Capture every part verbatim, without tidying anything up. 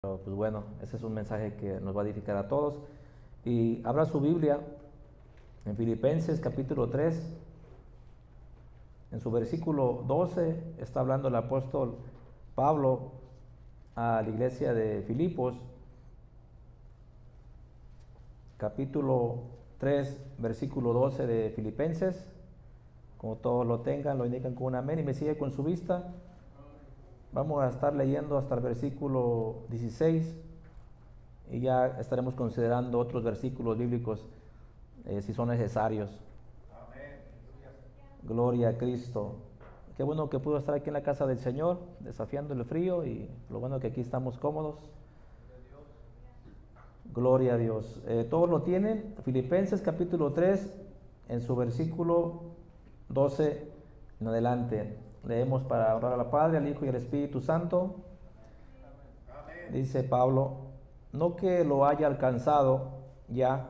Pues bueno, ese es un mensaje que nos va a edificar a todos. Y abra su Biblia en Filipenses capítulo tres, en su versículo doce, está hablando el apóstol Pablo a la iglesia de Filipos. Capítulo tres, versículo doce de Filipenses. Como todos lo tengan, lo indican con un amén y me sigue con su vista. Vamos a estar leyendo hasta el versículo dieciséis y ya estaremos considerando otros versículos bíblicos eh, si son necesarios. Amén. Gloria a Cristo. Qué bueno que pudo estar aquí en la casa del Señor, desafiando el frío, y lo bueno que aquí estamos cómodos. Gloria a Dios. Eh, todos lo tienen. Filipenses capítulo tres, en su versículo doce en adelante. Leemos para orar al Padre, al Hijo y al Espíritu Santo. Amén. Dice Pablo: no que lo haya alcanzado ya,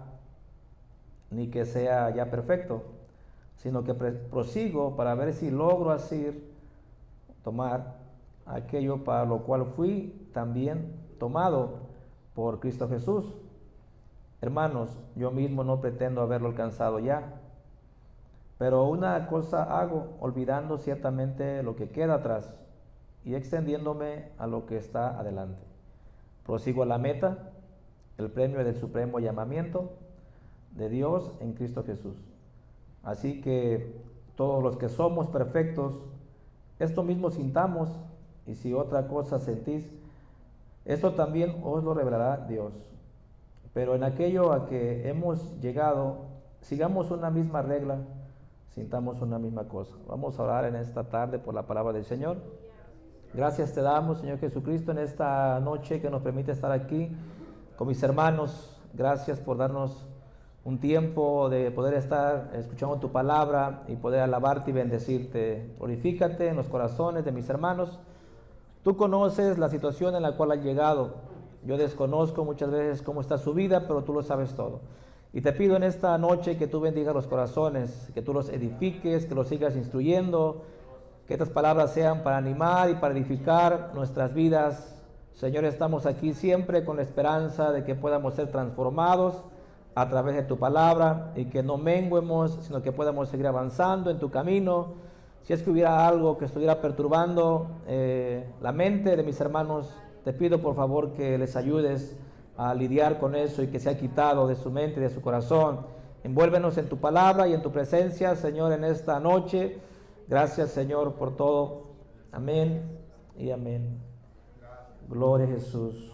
ni que sea ya perfecto, sino que prosigo para ver si logro asir, tomar aquello para lo cual fui también tomado por Cristo Jesús. Hermanos, yo mismo no pretendo haberlo alcanzado ya, pero una cosa hago, olvidando ciertamente lo que queda atrás y extendiéndome a lo que está adelante. Prosigo a la meta, el premio del supremo llamamiento de Dios en Cristo Jesús. Así que todos los que somos perfectos, esto mismo sintamos, y si otra cosa sentís, esto también os lo revelará Dios. Pero en aquello a que hemos llegado, sigamos una misma regla, sintamos una misma cosa. Vamos a orar en esta tarde por la palabra del Señor. Gracias te damos, Señor Jesucristo, en esta noche que nos permite estar aquí con mis hermanos. Gracias por darnos un tiempo de poder estar escuchando tu palabra y poder alabarte y bendecirte. Glorifícate en los corazones de mis hermanos. Tú conoces la situación en la cual han llegado. Yo desconozco muchas veces cómo está su vida, pero tú lo sabes todo. Y te pido en esta noche que tú bendigas los corazones, que tú los edifiques, que los sigas instruyendo, que estas palabras sean para animar y para edificar nuestras vidas. Señor, estamos aquí siempre con la esperanza de que podamos ser transformados a través de tu palabra y que no menguemos, sino que podamos seguir avanzando en tu camino. Si es que hubiera algo que estuviera perturbando eh, la mente de mis hermanos, te pido por favor que les ayudes a lidiar con eso y que sea quitado de su mente y de su corazón. Envuélvenos en tu palabra y en tu presencia, Señor, en esta noche. Gracias, Señor, por todo. Amén y amén. Gloria a Jesús.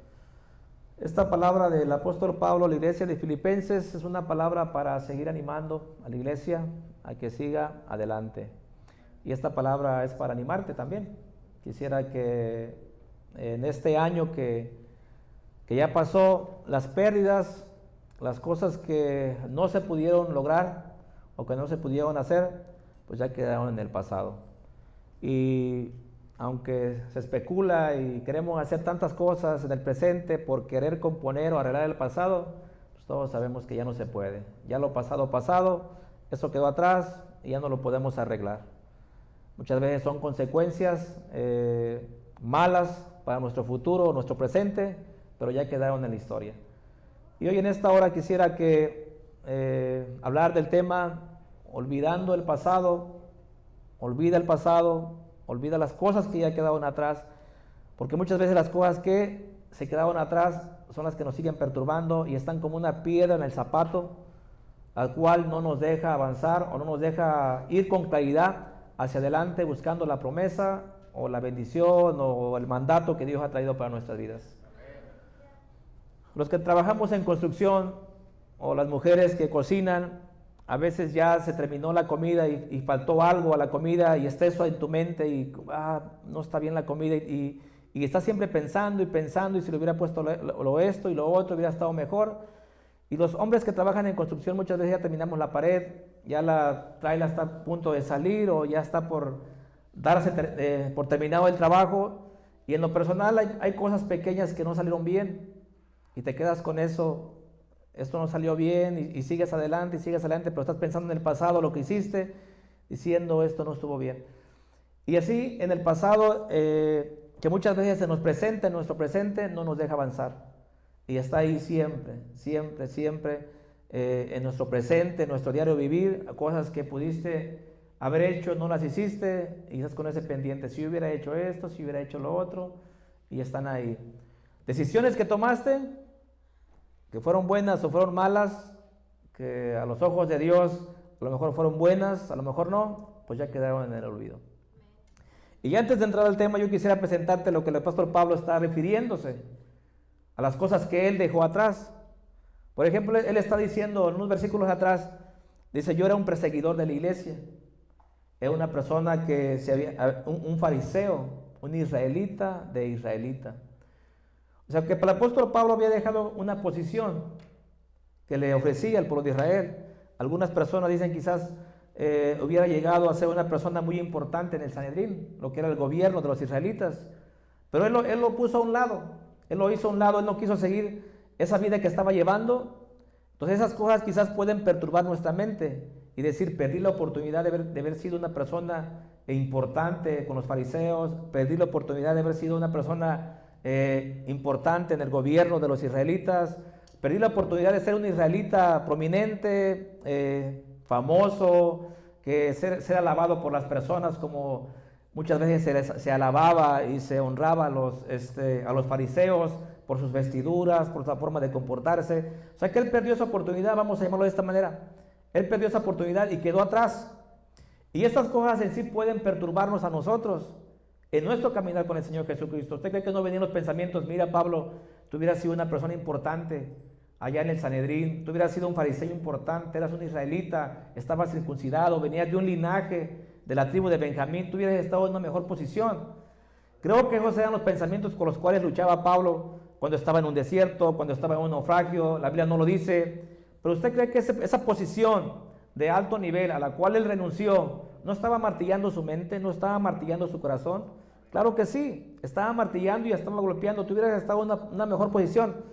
Esta palabra del apóstol Pablo a la iglesia de Filipenses es una palabra para seguir animando a la iglesia a que siga adelante. Y esta palabra es para animarte también. Quisiera que en este año que que ya pasó, las pérdidas, las cosas que no se pudieron lograr o que no se pudieron hacer, pues ya quedaron en el pasado. Y aunque se especula y queremos hacer tantas cosas en el presente por querer componer o arreglar el pasado, pues todos sabemos que ya no se puede. Ya lo pasado, pasado, eso quedó atrás y ya no lo podemos arreglar. Muchas veces son consecuencias eh, malas para nuestro futuro o nuestro presente, pero ya quedaron en la historia. Y hoy en esta hora quisiera que eh, hablar del tema olvidando el pasado. Olvida el pasado, olvida las cosas que ya quedaron atrás, porque muchas veces las cosas que se quedaron atrás son las que nos siguen perturbando y están como una piedra en el zapato, al cual no nos deja avanzar o no nos deja ir con claridad hacia adelante buscando la promesa o la bendición o el mandato que Dios ha traído para nuestras vidas. Los que trabajamos en construcción o las mujeres que cocinan, a veces ya se terminó la comida y, y faltó algo a la comida y está eso en tu mente y ah, no está bien la comida y, y, y estás siempre pensando y pensando y si le hubiera puesto lo, lo, lo esto y lo otro hubiera estado mejor. Y los hombres que trabajan en construcción muchas veces ya terminamos la pared, ya la traila está a punto de salir o ya está por darse ter, eh, por terminado el trabajo, y en lo personal hay, hay cosas pequeñas que no salieron bien y te quedas con eso. Esto no salió bien y, y sigues adelante y sigues adelante, pero estás pensando en el pasado, lo que hiciste, diciendo esto no estuvo bien. Y así en el pasado eh, que muchas veces se nos presenta, en nuestro presente, no nos deja avanzar. Y está ahí siempre, siempre, siempre, eh, en nuestro presente, en nuestro diario vivir, cosas que pudiste haber hecho, no las hiciste, y estás con ese pendiente, si hubiera hecho esto, si hubiera hecho lo otro, y están ahí. Decisiones que tomaste, que fueron buenas o fueron malas, que a los ojos de Dios a lo mejor fueron buenas, a lo mejor no, pues ya quedaron en el olvido. Y antes de entrar al tema, yo quisiera presentarte lo que el apóstol Pablo está refiriéndose a las cosas que él dejó atrás. Por ejemplo, él está diciendo en unos versículos atrás, dice, yo era un perseguidor de la iglesia, era una persona que se había, un, un fariseo, un israelita de israelita. O sea que para el apóstol Pablo había dejado una posición que le ofrecía al pueblo de Israel. Algunas personas dicen quizás eh, hubiera llegado a ser una persona muy importante en el Sanedrín, lo que era el gobierno de los israelitas, pero él lo, él lo puso a un lado, él lo hizo a un lado, él no quiso seguir esa vida que estaba llevando. Entonces esas cosas quizás pueden perturbar nuestra mente y decir, perdí la oportunidad de haber, de haber sido una persona importante con los fariseos, perdí la oportunidad de haber sido una persona eh, importante en el gobierno de los israelitas, perdí la oportunidad de ser un israelita prominente, eh, famoso, que ser, ser alabado por las personas, como muchas veces se, les, se alababa y se honraba a los, este, a los fariseos por sus vestiduras, por su forma de comportarse. O sea que él perdió esa oportunidad, vamos a llamarlo de esta manera. Él perdió esa oportunidad y quedó atrás. Y estas cosas en sí pueden perturbarnos a nosotros en nuestro caminar con el Señor Jesucristo. ¿Usted cree que no venían los pensamientos? Mira, Pablo, tú hubieras sido una persona importante allá en el Sanedrín, tú hubieras sido un fariseo importante, eras un israelita, estabas circuncidado, venías de un linaje de la tribu de Benjamín, tú hubieras estado en una mejor posición. Creo que esos eran los pensamientos con los cuales luchaba Pablo cuando estaba en un desierto, cuando estaba en un naufragio. La Biblia no lo dice, pero ¿usted cree que ese, esa posición de alto nivel a la cual él renunció no estaba martillando su mente, no estaba martillando su corazón? Claro que sí, estaba martillando y estaba golpeando. Tú hubieras estado en una, una mejor posición.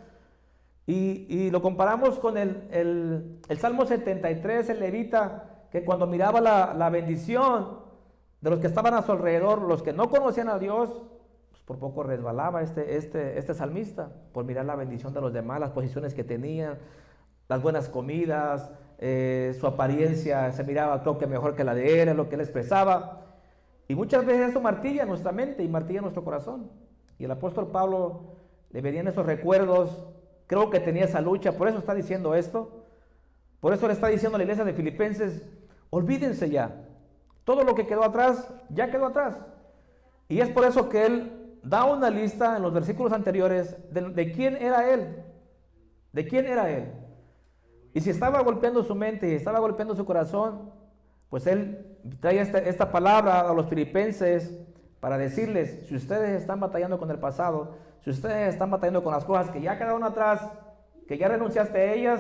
Y, y lo comparamos con el, el, el Salmo setenta y tres, el levita, que cuando miraba la, la bendición de los que estaban a su alrededor, los que no conocían a Dios, pues por poco resbalaba este, este, este salmista, por mirar la bendición de los demás, las posiciones que tenían, las buenas comidas, eh, su apariencia se miraba, creo que mejor que la de él, es lo que él expresaba. Y muchas veces eso martilla nuestra mente y martilla nuestro corazón. Y el apóstol Pablo le venían esos recuerdos. Creo que tenía esa lucha, por eso está diciendo esto. Por eso le está diciendo a la iglesia de Filipenses, olvídense ya. Todo lo que quedó atrás, ya quedó atrás. Y es por eso que él da una lista en los versículos anteriores de, de quién era él. De quién era él. Y si estaba golpeando su mente y estaba golpeando su corazón, pues él trae esta, esta palabra a los filipenses para decirles, si ustedes están batallando con el pasado, si ustedes están batallando con las cosas que ya quedaron atrás, que ya renunciaste a ellas,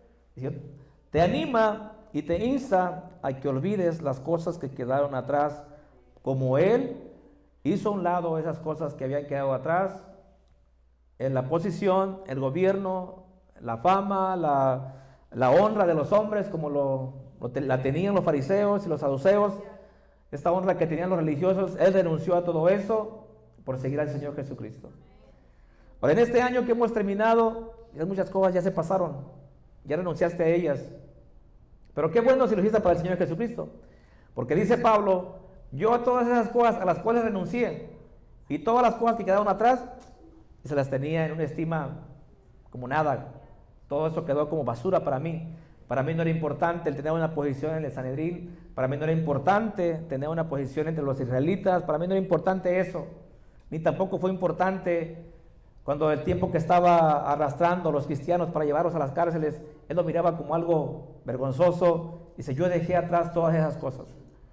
te anima y te insta a que olvides las cosas que quedaron atrás, como él hizo a un lado esas cosas que habían quedado atrás, en la posición, el gobierno, la fama, la, la honra de los hombres, como lo, lo te, la tenían los fariseos y los saduceos, esta honra que tenían los religiosos. Él renunció a todo eso por seguir al Señor Jesucristo. Ahora, en este año que hemos terminado, muchas cosas ya se pasaron, ya renunciaste a ellas, pero qué bueno si lo hiciste para el Señor Jesucristo, porque dice Pablo, yo a todas esas cosas a las cuales renuncié y todas las cosas que quedaron atrás, se las tenía en una estima como nada. Todo eso quedó como basura para mí. Para mí no era importante el tener una posición en el Sanedrín, para mí no era importante tener una posición entre los israelitas, para mí no era importante eso, ni tampoco fue importante cuando el tiempo que estaba arrastrando a los cristianos para llevarlos a las cárceles, él lo miraba como algo vergonzoso. Dice, yo dejé atrás todas esas cosas.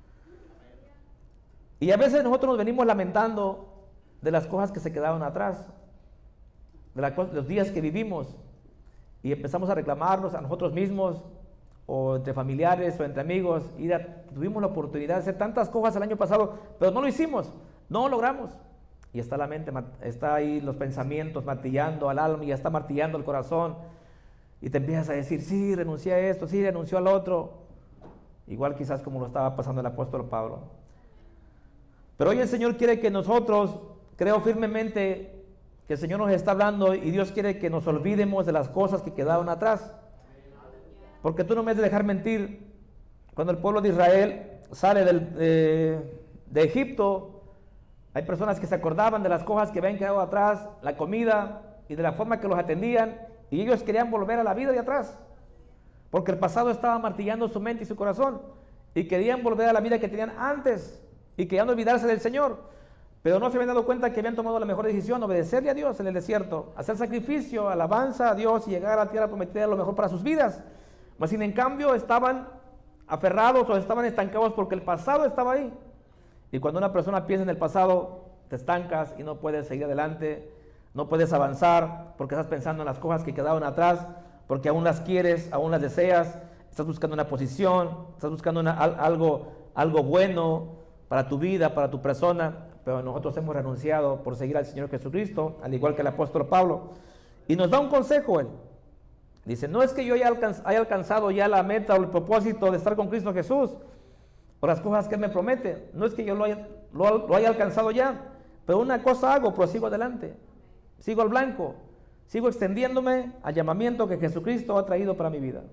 Y a veces nosotros nos venimos lamentando de las cosas que se quedaron atrás, de la, los días que vivimos, y empezamos a reclamarnos a nosotros mismos, o entre familiares, o entre amigos, y da, tuvimos la oportunidad de hacer tantas cosas el año pasado, pero no lo hicimos, no lo logramos. Y está la mente, está ahí los pensamientos martillando al alma, y ya está martillando el corazón, y te empiezas a decir, sí, renuncié a esto, sí, renunció al otro, igual quizás como lo estaba pasando el apóstol Pablo. Pero hoy el Señor quiere que nosotros creo firmemente que el Señor nos está hablando y Dios quiere que nos olvidemos de las cosas que quedaron atrás. Porque tú no me has de dejar mentir. Cuando el pueblo de Israel sale del, eh, de Egipto, hay personas que se acordaban de las cosas que habían quedado atrás, la comida y de la forma que los atendían, y ellos querían volver a la vida de atrás, porque el pasado estaba martillando su mente y su corazón, y querían volver a la vida que tenían antes, y querían olvidarse del Señor, pero no se habían dado cuenta que habían tomado la mejor decisión, obedecerle a Dios en el desierto, hacer sacrificio, alabanza a Dios y llegar a la tierra prometida, lo mejor para sus vidas. Mas sin en cambio estaban aferrados o estaban estancados porque el pasado estaba ahí. Y cuando una persona piensa en el pasado, te estancas y no puedes seguir adelante, no puedes avanzar porque estás pensando en las cosas que quedaron atrás, porque aún las quieres, aún las deseas, estás buscando una posición, estás buscando una, algo, algo bueno para tu vida, para tu persona, pero nosotros hemos renunciado por seguir al Señor Jesucristo, al igual que el apóstol Pablo. Y nos da un consejo él. Dice, no es que yo haya, alcanz, haya alcanzado ya la meta o el propósito de estar con Cristo Jesús, por las cosas que Él me promete. No es que yo lo haya, lo, lo haya alcanzado ya, pero una cosa hago, prosigo adelante. Sigo al blanco, sigo extendiéndome al llamamiento que Jesucristo ha traído para mi vida.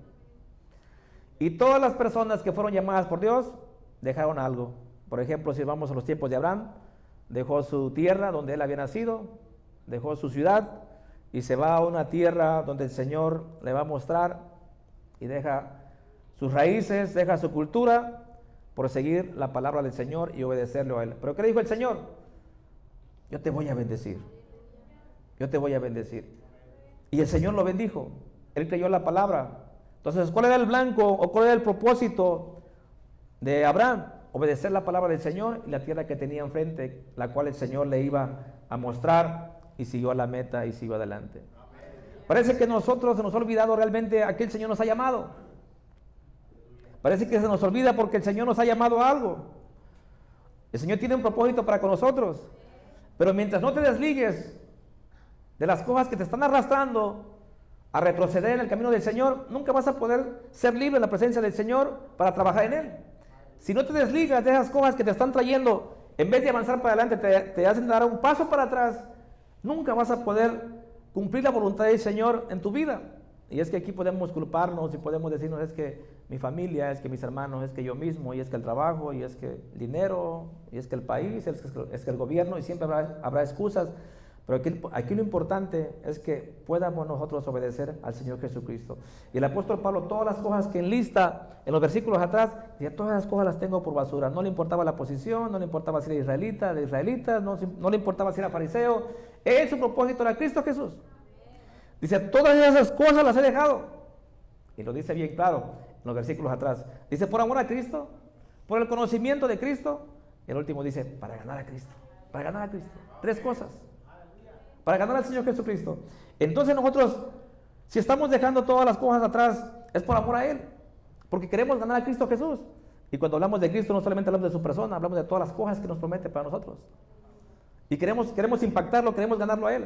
Y todas las personas que fueron llamadas por Dios, dejaron algo. Por ejemplo, si vamos a los tiempos de Abraham, dejó su tierra donde él había nacido, dejó su ciudad, y se va a una tierra donde el Señor le va a mostrar, y deja sus raíces, deja su cultura, por seguir la palabra del Señor y obedecerle a Él. ¿Pero qué le dijo el Señor? Yo te voy a bendecir. Yo te voy a bendecir. Y el Señor lo bendijo. Él creyó la palabra. Entonces, ¿cuál era el blanco o cuál era el propósito de Abraham? Obedecer la palabra del Señor y la tierra que tenía enfrente, la cual el Señor le iba a mostrar, y siguió a la meta y siguió adelante. Parece que nosotros se nos ha olvidado realmente a qué el Señor nos ha llamado. Parece que se nos olvida porque el Señor nos ha llamado a algo. El Señor tiene un propósito para con nosotros. Pero mientras no te desligues de las cosas que te están arrastrando a retroceder en el camino del Señor, nunca vas a poder ser libre en la presencia del Señor para trabajar en Él. Si no te desligas de esas cosas que te están trayendo, en vez de avanzar para adelante, te, te hacen dar un paso para atrás, nunca vas a poder cumplir la voluntad del Señor en tu vida. Y es que aquí podemos culparnos y podemos decirnos, es que mi familia, es que mis hermanos, es que yo mismo, y es que el trabajo, y es que el dinero, y es que el país, es que, es que el gobierno, y siempre habrá, habrá excusas. Pero aquí, aquí lo importante es que podamos nosotros obedecer al Señor Jesucristo. Y el apóstol Pablo, todas las cosas que enlista en los versículos atrás, decía, todas las cosas las tengo por basura. No le importaba la posición, no le importaba si era israelita, de israelitas, no, no le importaba si era fariseo. Él, su propósito era Cristo Jesús. Dice, todas esas cosas las he dejado. Y lo dice bien claro en los versículos atrás. Dice, por amor a Cristo, por el conocimiento de Cristo. Y el último dice, para ganar a Cristo. Para ganar a Cristo. Tres cosas. Para ganar al Señor Jesucristo. Entonces nosotros, si estamos dejando todas las cosas atrás, es por amor a Él. Porque queremos ganar a Cristo Jesús. Y cuando hablamos de Cristo, no solamente hablamos de su persona, hablamos de todas las cosas que nos promete para nosotros. Y queremos, queremos impactarlo, queremos ganarlo a Él.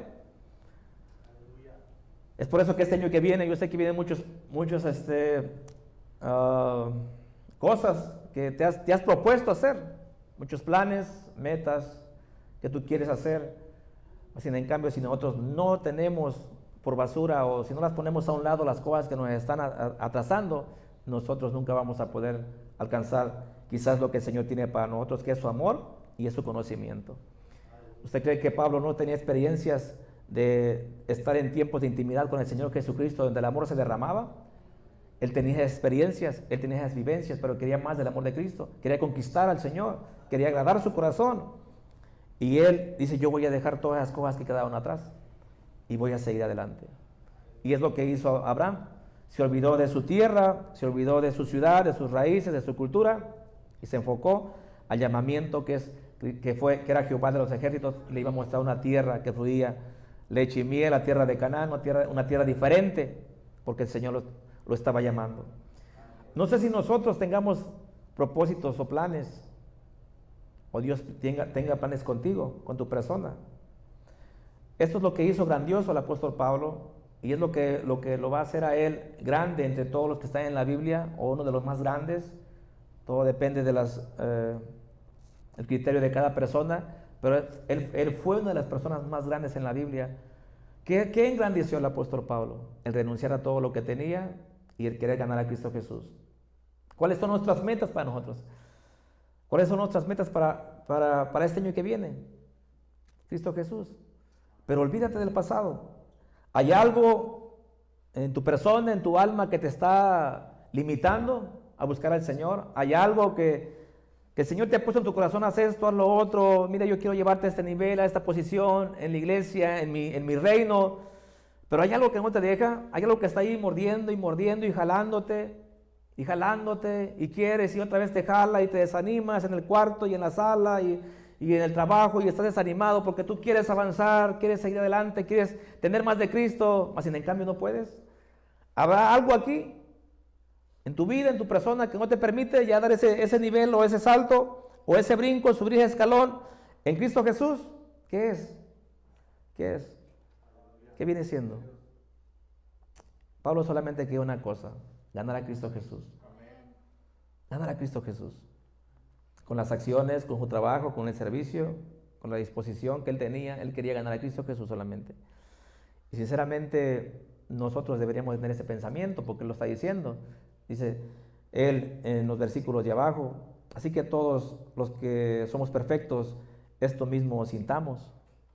Es por eso que este año que viene, yo sé que vienen muchos, muchos este, uh, cosas que te has, te has propuesto hacer, muchos planes, metas que tú quieres hacer. Sin en cambio, si nosotros no tenemos por basura o si no las ponemos a un lado las cosas que nos están atrasando, nosotros nunca vamos a poder alcanzar quizás lo que el Señor tiene para nosotros, que es su amor y es su conocimiento. ¿Usted cree que Pablo no tenía experiencias de estar en tiempos de intimidad con el Señor Jesucristo donde el amor se derramaba? Él tenía experiencias, él tenía esas vivencias, pero quería más del amor de Cristo, quería conquistar al Señor, quería agradar su corazón. Y él dice, yo voy a dejar todas las cosas que quedaron atrás y voy a seguir adelante. Y es lo que hizo Abraham. Se olvidó de su tierra, se olvidó de su ciudad, de sus raíces, de su cultura, y se enfocó al llamamiento que, es, que, fue, que era Jehová de los ejércitos, y le iba a mostrar una tierra que fluía leche y miel, la tierra de Canaán, una tierra, una tierra diferente, porque el Señor lo, lo estaba llamando. No sé si nosotros tengamos propósitos o planes, o Dios tenga, tenga planes contigo, con tu persona. Esto es lo que hizo grandioso el apóstol Pablo, y es lo que, lo que lo va a hacer a él grande entre todos los que están en la Biblia, o uno de los más grandes. Todo depende de las, eh, el criterio de cada persona, Pero él, él fue una de las personas más grandes en la Biblia. ¿Qué, qué engrandeció el apóstol Pablo? El renunciar a todo lo que tenía y el querer ganar a Cristo Jesús. ¿Cuáles son nuestras metas para nosotros? ¿Cuáles son nuestras metas para, para, para este año que viene? Cristo Jesús. Pero olvídate del pasado. ¿Hay algo en tu persona, en tu alma, que te está limitando a buscar al Señor? ¿Hay algo que, que el Señor te ha puesto en tu corazón? Haz esto, haz lo otro. Mira, yo quiero llevarte a este nivel, a esta posición, en la iglesia, en mi, en mi reino. Pero hay algo que no te deja. Hay algo que está ahí mordiendo y mordiendo y jalándote. Y jalándote, y quieres, y otra vez te jala, y te desanimas en el cuarto, y en la sala, y, y en el trabajo, y estás desanimado porque tú quieres avanzar, quieres seguir adelante, quieres tener más de Cristo, mas en cambio no puedes. ¿Habrá algo aquí, en tu vida, en tu persona, que no te permite ya dar ese, ese nivel, o ese salto, o ese brinco, subir ese escalón en Cristo Jesús? ¿Qué es? ¿Qué es? ¿Qué viene siendo? Pablo solamente quiere una cosa: ganar a Cristo Jesús. Ganar a Cristo Jesús. Con las acciones, con su trabajo, con el servicio, con la disposición que él tenía, él quería ganar a Cristo Jesús solamente. Y sinceramente nosotros deberíamos tener ese pensamiento, porque él lo está diciendo. Dice él en los versículos de abajo: así que todos los que somos perfectos, esto mismo sintamos.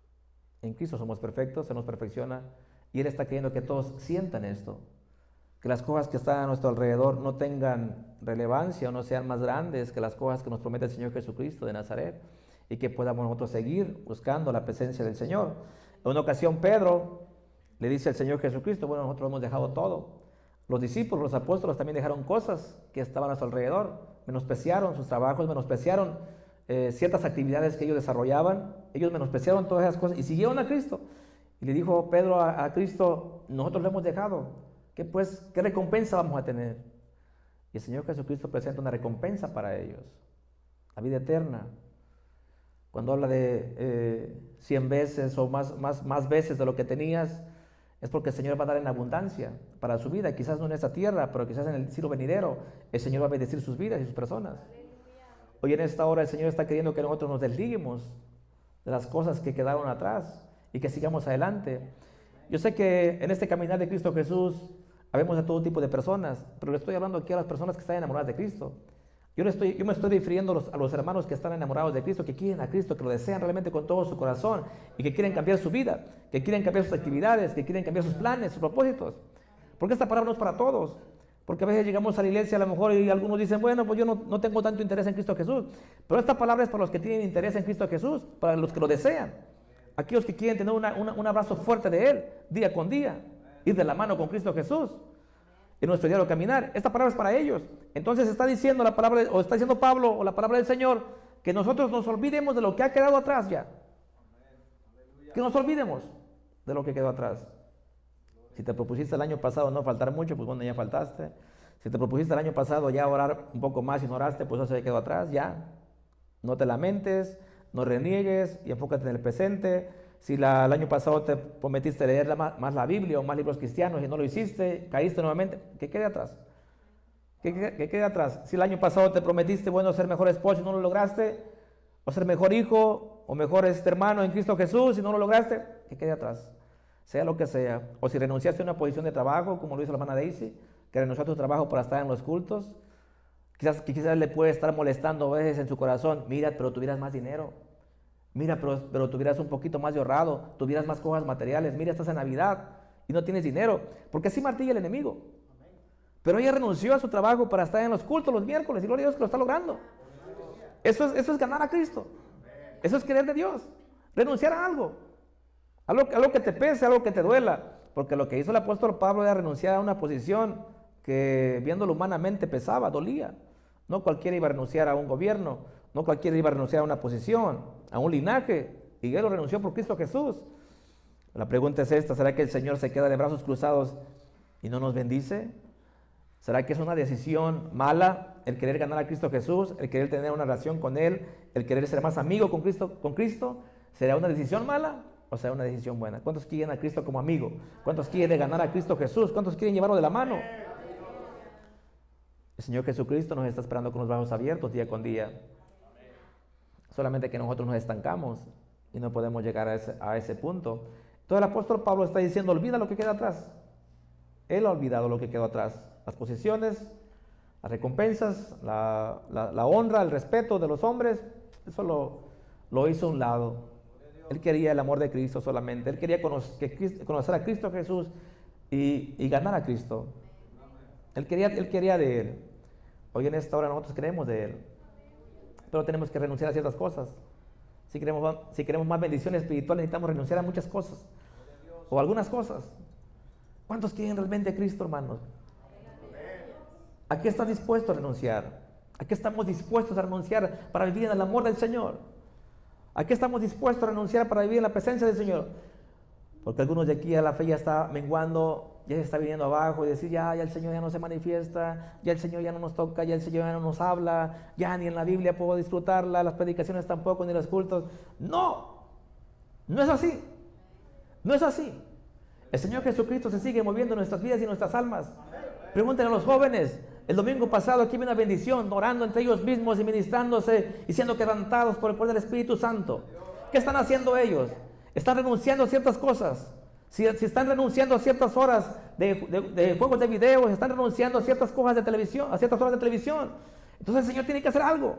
En Cristo somos perfectos, se nos perfecciona, y él está queriendo que todos sientan esto. Que las cosas que están a nuestro alrededor no tengan relevancia o no sean más grandes que las cosas que nos promete el Señor Jesucristo de Nazaret, y que podamos nosotros seguir buscando la presencia del Señor. En una ocasión Pedro le dice al Señor Jesucristo: bueno, nosotros hemos dejado todo. Los discípulos, los apóstoles también dejaron cosas que estaban a su alrededor, menospreciaron sus trabajos, menospreciaron eh, ciertas actividades que ellos desarrollaban, ellos menospreciaron todas esas cosas y siguieron a Cristo. Y le dijo Pedro a, a Cristo: nosotros lo hemos dejado. ¿Qué, pues, ¿Qué recompensa vamos a tener? Y el Señor Jesucristo presenta una recompensa para ellos: la vida eterna. Cuando habla de eh, cien veces o más, más, más veces de lo que tenías, es porque el Señor va a dar en abundancia para su vida. Quizás no en esta tierra, pero quizás en el siglo venidero el Señor va a bendecir sus vidas y sus personas. Hoy en esta hora el Señor está queriendo que nosotros nos desliguemos de las cosas que quedaron atrás y que sigamos adelante. Yo sé que en este caminar de Cristo Jesús habemos de todo tipo de personas, pero le estoy hablando aquí a las personas que están enamoradas de Cristo. Yo, le estoy, yo me estoy refiriendo a los, a los hermanos que están enamorados de Cristo, que quieren a Cristo, que lo desean realmente con todo su corazón y que quieren cambiar su vida, que quieren cambiar sus actividades, que quieren cambiar sus planes, sus propósitos. Porque esta palabra no es para todos. Porque a veces llegamos a la iglesia a lo mejor y algunos dicen: bueno, pues yo no, no tengo tanto interés en Cristo Jesús. Pero esta palabra es para los que tienen interés en Cristo Jesús, para los que lo desean. Aquellos que quieren tener una, una, un abrazo fuerte de Él, día con día, ir de la mano con Cristo Jesús en nuestro diario caminar. Esta palabra es para ellos. Entonces está diciendo la palabra, o está diciendo Pablo, o la palabra del Señor, que nosotros nos olvidemos de lo que ha quedado atrás ya. Que nos olvidemos de lo que quedó atrás. Si te propusiste el año pasado no faltar mucho, pues bueno, ya faltaste. Si te propusiste el año pasado ya orar un poco más y no oraste, pues eso se quedó atrás, ya. No te lamentes, no reniegues y enfócate en el presente. Si la, el año pasado te prometiste leer la, más la Biblia o más libros cristianos y no lo hiciste, caíste nuevamente, ¿qué quede atrás? ¿Qué, qué, qué quede atrás? Si el año pasado te prometiste, bueno, ser mejor esposo y no lo lograste, o ser mejor hijo o mejor este hermano en Cristo Jesús y no lo lograste, ¿qué quede atrás? Sea lo que sea. O si renunciaste a una posición de trabajo, como lo hizo la hermana Daisy, que renunció a tu trabajo para estar en los cultos, quizás, quizás le puede estar molestando a veces en su corazón: mira, pero tuvieras más dinero. Mira, pero, pero tuvieras un poquito más de ahorrado, tuvieras más cosas materiales. Mira, estás en Navidad y no tienes dinero, porque así martilla el enemigo. Pero ella renunció a su trabajo para estar en los cultos los miércoles, y gloria a Dios que lo está logrando. Eso es, eso es ganar a Cristo. Eso es querer de Dios. Renunciar a algo, algo, algo que te pese, algo que te duela. Porque lo que hizo el apóstol Pablo era renunciar a una posición que, viéndolo humanamente, pesaba, dolía. No cualquiera iba a renunciar a un gobierno, no cualquiera iba a renunciar a una posición, a un linaje, y él lo renunció por Cristo Jesús. La pregunta es esta: ¿será que el Señor se queda de brazos cruzados y no nos bendice? ¿Será que es una decisión mala el querer ganar a Cristo Jesús, el querer tener una relación con Él, el querer ser más amigo con Cristo, con Cristo? ¿Será una decisión mala o será una decisión buena? ¿Cuántos quieren a Cristo como amigo? ¿Cuántos quieren ganar a Cristo Jesús? ¿Cuántos quieren llevarlo de la mano? El Señor Jesucristo nos está esperando con los brazos abiertos día con día. Solamente que nosotros nos estancamos y no podemos llegar a ese, a ese punto. Entonces el apóstol Pablo está diciendo, olvida lo que queda atrás. Él ha olvidado lo que quedó atrás. Las posesiones, las recompensas, la, la, la honra, el respeto de los hombres, eso lo, lo hizo a un lado. Él quería el amor de Cristo solamente. Él quería conocer, que, conocer a Cristo Jesús y, y ganar a Cristo. Él quería, él quería de Él. Hoy en esta hora nosotros queremos de Él, pero tenemos que renunciar a ciertas cosas. Si queremos, si queremos más bendiciones espirituales, necesitamos renunciar a muchas cosas, o algunas cosas. ¿Cuántos quieren realmente a Cristo, hermanos? ¿A qué estás dispuesto a renunciar? ¿A qué estamos dispuestos a renunciar para vivir en el amor del Señor? ¿A qué estamos dispuestos a renunciar para vivir en la presencia del Señor? Porque algunos de aquí a la fe ya está menguando, ya se está viniendo abajo y decir, ya, ya el Señor ya no se manifiesta, ya el Señor ya no nos toca, ya el Señor ya no nos habla, ya ni en la Biblia puedo disfrutarla, las predicaciones tampoco, ni los cultos. No, no es así, no es así. El Señor Jesucristo se sigue moviendo en nuestras vidas y en nuestras almas. Pregúntenle a los jóvenes, el domingo pasado aquí viene una bendición, orando entre ellos mismos y ministrándose y siendo quebrantados por el poder del Espíritu Santo. ¿Qué están haciendo ellos? Están renunciando a ciertas cosas. Si, si están renunciando a ciertas horas de, de, de juegos de video, están renunciando a ciertas cosas de televisión, a ciertas horas de televisión. Entonces el Señor tiene que hacer algo.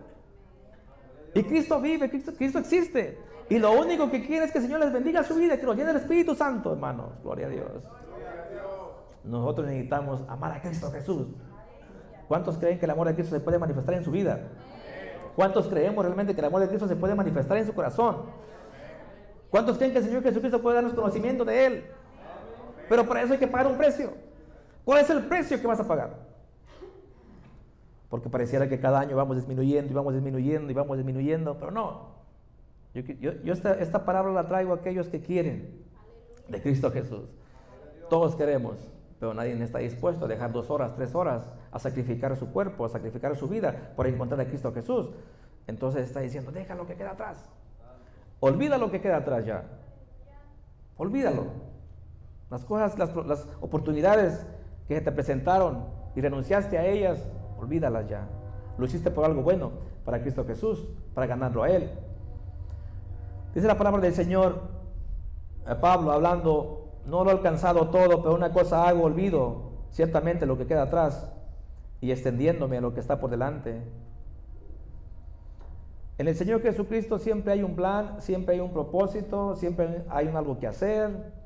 Y Cristo vive, Cristo, Cristo existe. Y lo único que quiere es que el Señor les bendiga su vida, que los llene el Espíritu Santo, hermanos. Gloria a Dios. Nosotros necesitamos amar a Cristo Jesús. ¿Cuántos creen que el amor de Cristo se puede manifestar en su vida? ¿Cuántos creemos realmente que el amor de Cristo se puede manifestar en su corazón? ¿Cuántos creen que el Señor Jesucristo puede darnos conocimiento de Él? Pero para eso hay que pagar un precio. ¿Cuál es el precio que vas a pagar? Porque pareciera que cada año vamos disminuyendo y vamos disminuyendo y vamos disminuyendo, pero no. Yo, yo, yo esta, esta palabra la traigo a aquellos que quieren de Cristo Jesús. Todos queremos, pero nadie está dispuesto a dejar dos horas, tres horas a sacrificar su cuerpo, a sacrificar su vida por encontrar a Cristo Jesús. Entonces está diciendo, deja lo que queda atrás. Olvida lo que queda atrás ya. Olvídalo. Las cosas, las, las oportunidades que te presentaron y renunciaste a ellas, olvídalas ya. Lo hiciste por algo bueno, para Cristo Jesús, para ganarlo a Él. Dice la palabra del Señor, a Pablo hablando, no lo he alcanzado todo, pero una cosa hago, olvido ciertamente lo que queda atrás y extendiéndome a lo que está por delante. En el Señor Jesucristo siempre hay un plan, siempre hay un propósito, siempre hay un algo que hacer.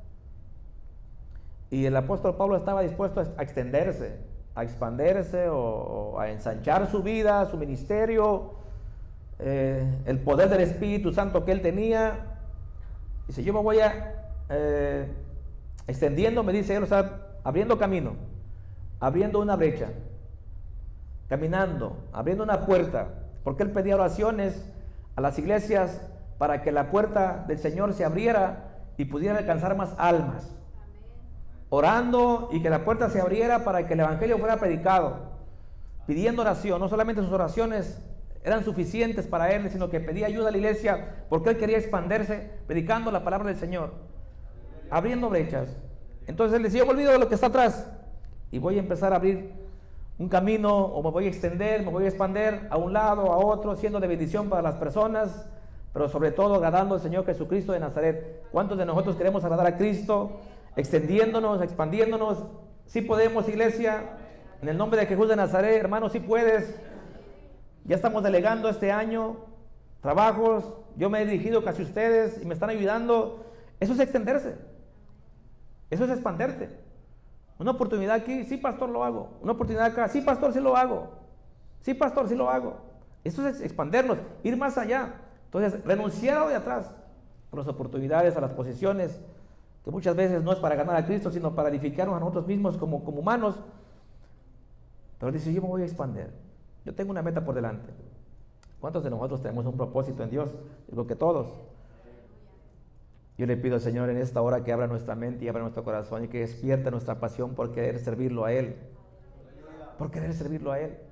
Y el apóstol Pablo estaba dispuesto a extenderse, a expandirse o, o a ensanchar su vida, su ministerio, eh, el poder del Espíritu Santo que él tenía. Dice, yo me voy a eh, extendiendo, me dice él, o sea, abriendo camino, abriendo una brecha, caminando, abriendo una puerta. Porque él pedía oraciones a las iglesias para que la puerta del Señor se abriera y pudiera alcanzar más almas. Orando y que la puerta se abriera para que el evangelio fuera predicado. Pidiendo oración. No solamente sus oraciones eran suficientes para él, sino que pedía ayuda a la iglesia porque él quería expandirse predicando la palabra del Señor. Abriendo brechas. Entonces él decía, yo me olvido de lo que está atrás y voy a empezar a abrir un camino, o me voy a extender, me voy a expandir a un lado, a otro, siendo de bendición para las personas, pero sobre todo agradando al Señor Jesucristo de Nazaret. ¿Cuántos de nosotros queremos agradar a Cristo? Extendiéndonos, expandiéndonos. Sí podemos, iglesia, en el nombre de Jesús de Nazaret, hermanos, sí puedes. Ya estamos delegando este año trabajos, yo me he dirigido casi a ustedes y me están ayudando. Eso es extenderse, eso es expanderte. Una oportunidad aquí, sí pastor, lo hago. Una oportunidad acá, sí pastor, sí lo hago. Sí pastor, sí lo hago. Eso es expandernos, ir más allá. Entonces, renunciar de atrás a las oportunidades, a las posiciones, que muchas veces no es para ganar a Cristo, sino para edificarnos a nosotros mismos como, como humanos. Pero dice, yo me voy a expandir. Yo tengo una meta por delante. ¿Cuántos de nosotros tenemos un propósito en Dios? Digo que todos. Yo le pido al Señor en esta hora que abra nuestra mente y abra nuestro corazón y que despierte nuestra pasión por querer servirlo a Él. Por querer servirlo a Él.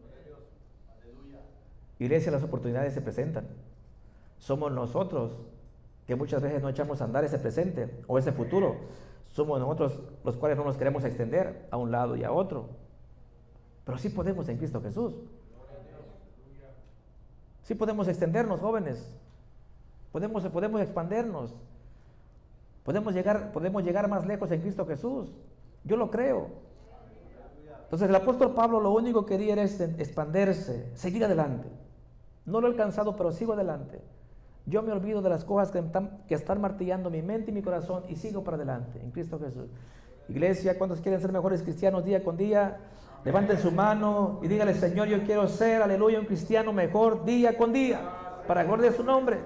Iglesia, las oportunidades se presentan. Somos nosotros que muchas veces no echamos a andar ese presente o ese futuro. Somos nosotros los cuales no nos queremos extender a un lado y a otro. Pero sí podemos en Cristo Jesús. Sí podemos extendernos, jóvenes. Podemos, podemos expandernos. Podemos llegar, podemos llegar más lejos en Cristo Jesús. Yo lo creo. Entonces el apóstol Pablo lo único que quería era expandirse, seguir adelante. No lo he alcanzado, pero sigo adelante. Yo me olvido de las cosas que están, que están martillando mi mente y mi corazón y sigo para adelante en Cristo Jesús. Iglesia, ¿cuántos quieren ser mejores cristianos día con día? Levanten su mano y dígale: Señor, yo quiero ser, aleluya, un cristiano mejor día con día, para gloria de su nombre.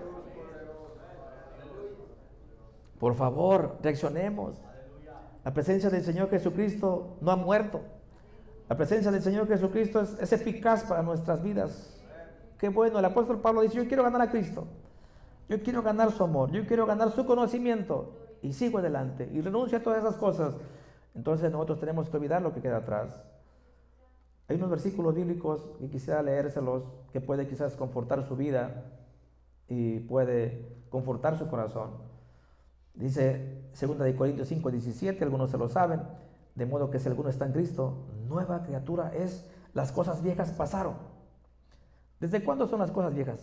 Por favor, reaccionemos. La presencia del Señor Jesucristo no ha muerto. La presencia del Señor Jesucristo es, es eficaz para nuestras vidas. Qué bueno, el apóstol Pablo dice: yo quiero ganar a Cristo. Yo quiero ganar su amor. Yo quiero ganar su conocimiento. Y sigo adelante. Y renuncio a todas esas cosas. Entonces nosotros tenemos que olvidar lo que queda atrás. Hay unos versículos bíblicos que quisiera leérselos, que puede quizás confortar su vida y puede confortar su corazón. Dice segunda de Corintios cinco, diecisiete, algunos se lo saben: de modo que si alguno está en Cristo, nueva criatura es, las cosas viejas pasaron. ¿Desde cuándo son las cosas viejas?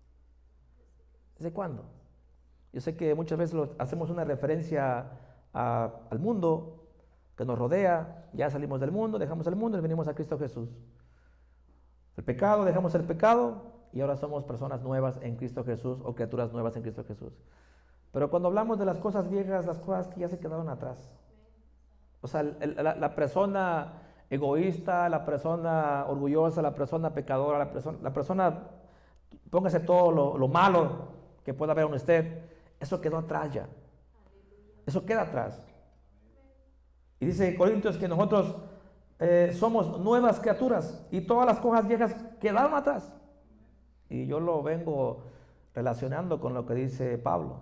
¿Desde cuándo? Yo sé que muchas veces lo, hacemos una referencia a, al mundo que nos rodea. Ya salimos del mundo, dejamos el mundo y venimos a Cristo Jesús. El pecado, dejamos el pecado y ahora somos personas nuevas en Cristo Jesús, o criaturas nuevas en Cristo Jesús. Pero cuando hablamos de las cosas viejas, las cosas que ya se quedaron atrás. O sea, el, el, la, la persona egoísta, la persona orgullosa, la persona pecadora, la persona, la persona póngase todo lo, lo malo que pueda haber en usted, eso quedó atrás ya. Eso queda atrás. Y dice Corintios que nosotros eh, somos nuevas criaturas y todas las cosas viejas quedaron atrás. Y yo lo vengo relacionando con lo que dice Pablo,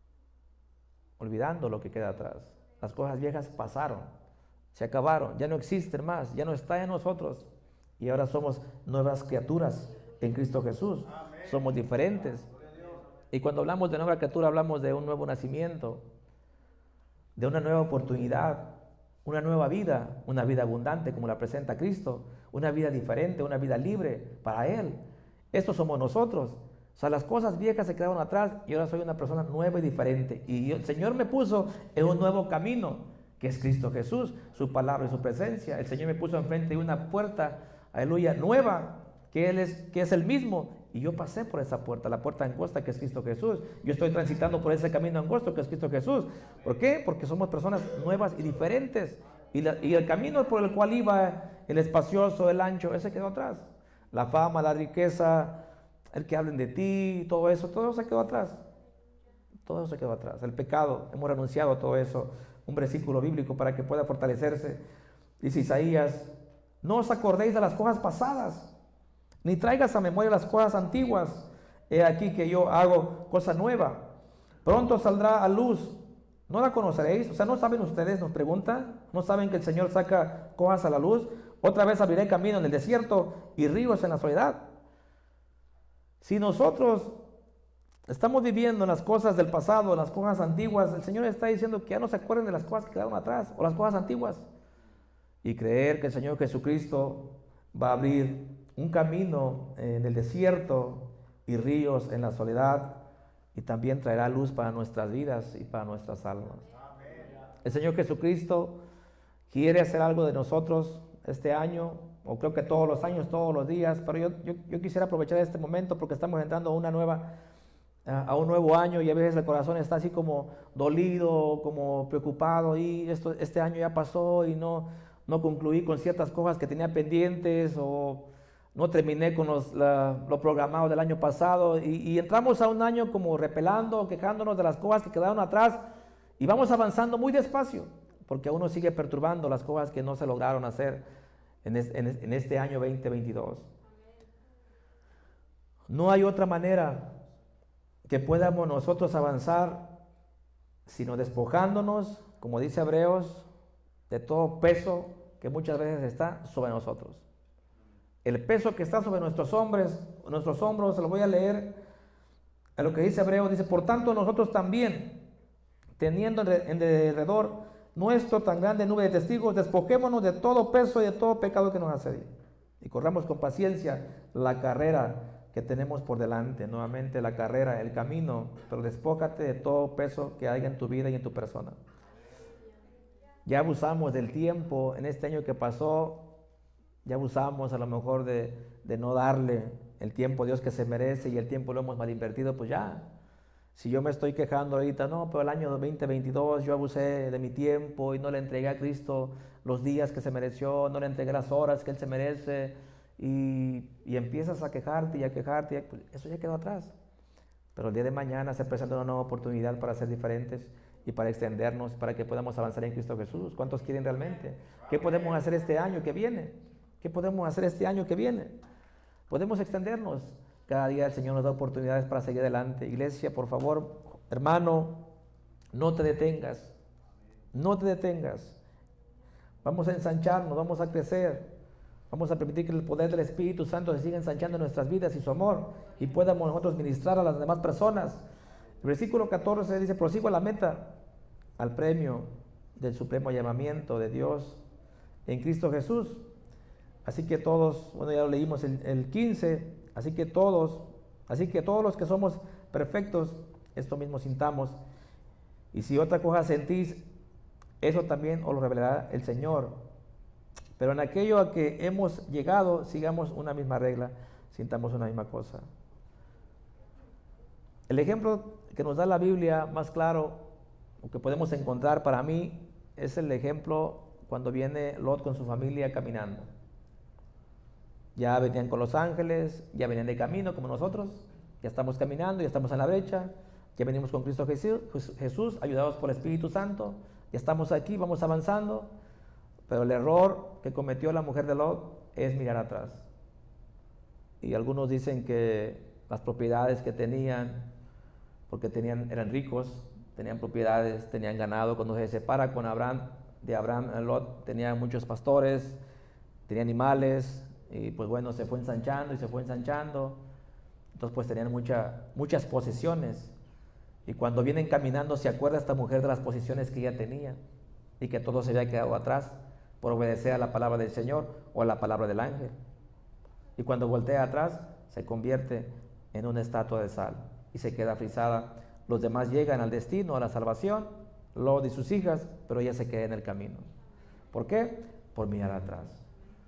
olvidando lo que queda atrás. Las cosas viejas pasaron, se acabaron, ya no existen más, ya no está en nosotros. Y ahora somos nuevas criaturas en Cristo Jesús. Amén. Somos diferentes. Y cuando hablamos de nueva criatura, hablamos de un nuevo nacimiento, de una nueva oportunidad, una nueva vida, una vida abundante como la presenta Cristo, una vida diferente, una vida libre para Él. Estos somos nosotros. O sea, las cosas viejas se quedaron atrás y ahora soy una persona nueva y diferente. Y el Señor me puso en un nuevo camino, que es Cristo Jesús, su palabra y su presencia. El Señor me puso enfrente de una puerta, aleluya, nueva, que Él es, que es el mismo. Y yo pasé por esa puerta, la puerta angosta que es Cristo Jesús. Yo estoy transitando por ese camino angosto que es Cristo Jesús. ¿Por qué? Porque somos personas nuevas y diferentes. Y, la, y el camino por el cual iba, el espacioso, el ancho, ese quedó atrás. La fama, la riqueza, el que hablen de ti, todo eso, todo eso se quedó atrás. Todo eso se quedó atrás. El pecado, hemos renunciado a todo eso. Un versículo bíblico para que pueda fortalecerse. Dice Isaías: no os acordéis de las cosas pasadas, ni traigas a memoria las cosas antiguas. He aquí que yo hago cosa nueva. Pronto saldrá a luz. ¿No la conoceréis? O sea, ¿no saben ustedes? Nos preguntan. ¿No saben que el Señor saca cosas a la luz? Otra vez abriré camino en el desierto y ríos en la soledad. Si nosotros estamos viviendo en las cosas del pasado, en las cosas antiguas, el Señor está diciendo que ya no se acuerden de las cosas que quedaron atrás o las cosas antiguas. Y creer que el Señor Jesucristo va a abrir un camino en el desierto y ríos en la soledad, y también traerá luz para nuestras vidas y para nuestras almas. El Señor Jesucristo quiere hacer algo de nosotros este año, o creo que todos los años, todos los días, pero yo, yo, yo quisiera aprovechar este momento porque estamos entrando a una nueva, a un nuevo año, y a veces el corazón está así como dolido, como preocupado, y esto, este año ya pasó y no, no concluí con ciertas cosas que tenía pendientes, o no terminé con los, la, lo programado del año pasado, y, y entramos a un año como repelando, quejándonos de las cosas que quedaron atrás, y vamos avanzando muy despacio, porque aún nos sigue perturbando las cosas que no se lograron hacer en, es, en, en este año veinte veintidós. No hay otra manera que podamos nosotros avanzar sino despojándonos, como dice Hebreos, de todo peso que muchas veces está sobre nosotros. El peso que está sobre nuestros hombros, nuestros hombros, se lo voy a leer a lo que dice Hebreos, dice: por tanto nosotros también, teniendo en derredor nuestro tan grande nube de testigos, despojémonos de todo peso y de todo pecado que nos asedia, y corramos con paciencia la carrera que que tenemos por delante, nuevamente la carrera, el camino, pero despójate de todo peso que haya en tu vida y en tu persona. Ya abusamos del tiempo en este año que pasó, ya abusamos a lo mejor de, de no darle el tiempo a Dios que se merece y el tiempo lo hemos mal invertido, pues ya. Si yo me estoy quejando ahorita, no, pero el año veinte veintidós yo abusé de mi tiempo y no le entregué a Cristo los días que se mereció, no le entregué las horas que Él se merece, y, y empiezas a quejarte y a quejarte, y pues eso ya quedó atrás. Pero el día de mañana se presenta una nueva oportunidad para ser diferentes y para extendernos, para que podamos avanzar en Cristo Jesús. ¿Cuántos quieren realmente? ¿Qué podemos hacer este año que viene? ¿Qué podemos hacer este año que viene? Podemos extendernos. Cada día el Señor nos da oportunidades para seguir adelante. Iglesia, por favor, hermano, no te detengas. No te detengas. Vamos a ensancharnos, vamos a crecer. Vamos a permitir que el poder del Espíritu Santo se siga ensanchando en nuestras vidas y su amor, y podamos nosotros ministrar a las demás personas. El versículo catorce dice: prosigo a la meta, al premio del supremo llamamiento de Dios en Cristo Jesús. Así que todos, bueno, ya lo leímos el, el quince, así que todos, así que todos los que somos perfectos, esto mismo sintamos, y si otra cosa sentís, eso también os lo revelará el Señor. Pero en aquello a que hemos llegado, sigamos una misma regla, sintamos una misma cosa. El ejemplo que nos da la Biblia más claro, o que podemos encontrar para mí, es el ejemplo cuando viene Lot con su familia caminando. Ya venían con los ángeles, ya venían de camino como nosotros, ya estamos caminando, ya estamos en la brecha, ya venimos con Cristo Jesús, Jesús, ayudados por el Espíritu Santo, ya estamos aquí, vamos avanzando, pero el error que cometió la mujer de Lot es mirar atrás. Y algunos dicen que las propiedades que tenían, porque tenían, eran ricos, tenían propiedades, tenían ganado. Cuando se separa con Abraham, de Abraham, Lot tenía muchos pastores, tenía animales, y pues bueno, se fue ensanchando y se fue ensanchando. Entonces pues tenían mucha, muchas posesiones, y cuando vienen caminando se acuerda esta mujer de las posesiones que ella tenía, y que todo se había quedado atrás por obedecer a la palabra del Señor o a la palabra del ángel. Y cuando voltea atrás, se convierte en una estatua de sal y se queda frisada. Los demás llegan al destino, a la salvación, Lot y sus hijas, pero ella se queda en el camino. ¿Por qué? Por mirar atrás.